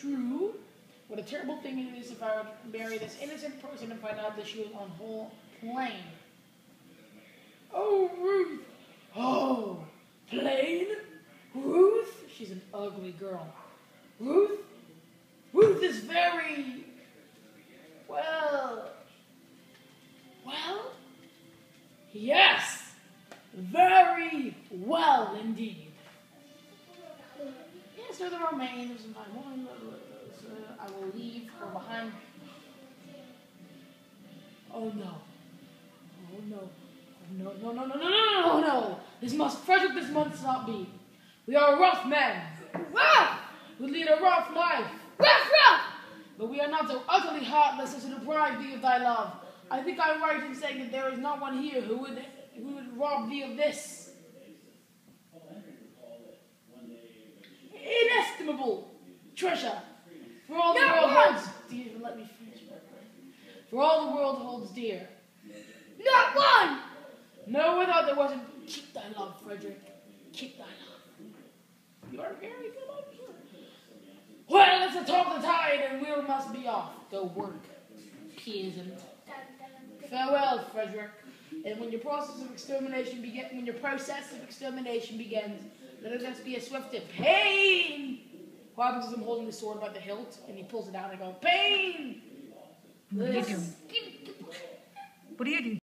true. What a terrible thing it is if I would marry this innocent person and find out that she was on whole plain. Oh, Ruth. Oh, plain? Ruth? She's an ugly girl. Ruth? Ruth is very... Well... Yes! Very well indeed. Yes, there the remains of my woman. I will leave her behind. Oh no. Oh no. Oh no, no. This must not be. We are rough men. Rough! We lead a rough life. Rough! But we are not so utterly heartless as to deprive thee of thy love. I think I am right in saying that there is not one here who would rob thee of this inestimable treasure. For all the world holds dear. Let me finish my prayer. For all the world holds dear. Not one! No, I thought there wasn't. Keep thy love, Frederick. Keep thy love. You are very good, I'm sure. Well, it's a top the tide, and we must be off. Go work, peasant. Farewell, Frederick. And when your process of extermination begins, let it be a swift and pain. What happens is I'm holding the sword by the hilt, and he pulls it out, and I go, pain. What do you do? What do you do?